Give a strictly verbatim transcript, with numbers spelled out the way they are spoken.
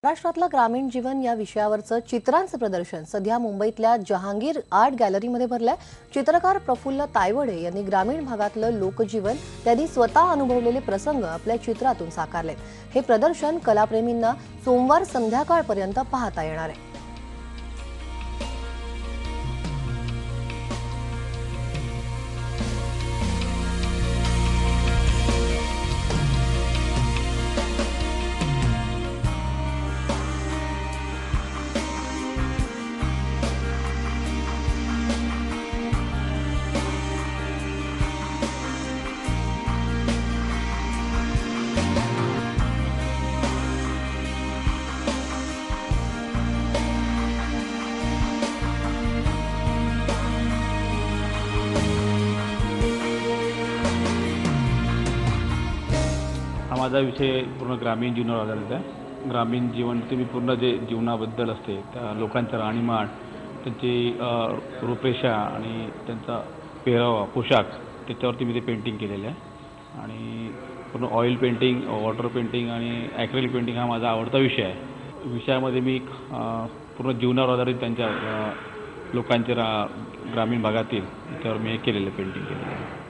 महाराष्ट्रातलं ग्रामीण जीवन या विषयावरचं चित्रांचं प्रदर्शन सध्या मुंबईतल्या जहांगीर आर्ट गॅलरीमध्ये भरलंय। चित्रकार प्रफुल्ल तायवडे यांनी ग्रामीण भागातलं लोकजीवन त्यांनी स्वतः अनुभवलेले प्रसंग आपल्या चित्रातून साकारलेत। हे प्रदर्शन कलाप्रेमींना सोमवार संध्याकाळपर्यंत पाहता येणार आहे। हा माझा विषय पूर्ण ग्रामीण जीवनावर आधारित आहे। ग्रामीण जीवन ते मी पूर्ण जे जीवनाबद्दल असते त्या लोकांचं राहणीमान, त्यांची रूपरेषा आणि त्यांचा पेहरावा, पोशाख त्याच्यावरती मी ते पेंटिंग केलेलं आहे। आणि पूर्ण ऑइल पेंटिंग, वॉटर पेंटिंग आणि ॲक्रेलिक पेंटिंग हा माझा आवडता विषय आहे। विषयामध्ये मी पूर्ण जीवनावर आधारित त्यांच्या लोकांच्या रा ग्रामीण भागातील त्यावर मी केलेलं पेंटिंग केलेलं आहे।